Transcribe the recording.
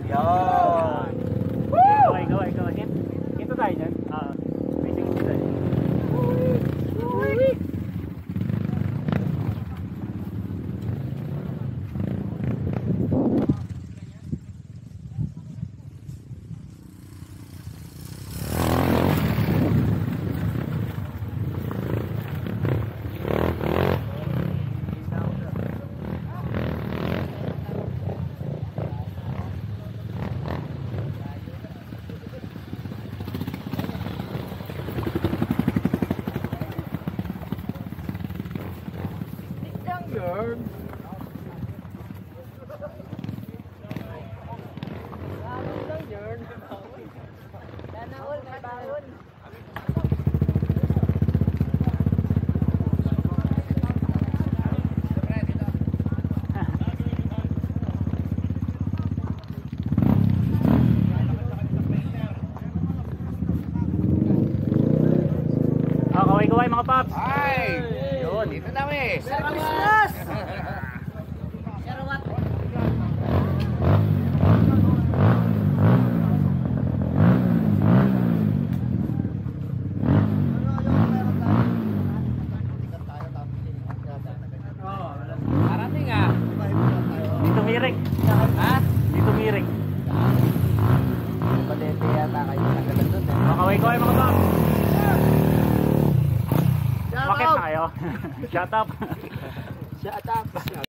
Yan. Ikaw. Ito tayo dyan. May tingin tayo. Kaway mga paps. Ay! Yun, dito na eh. Business! Parating ah. Dito mirik. Ha? Dito mirik. Padete yata kayo nagkagal doon eh. Kaway mga paps. Bakit na kayo? Shut up. Shut up.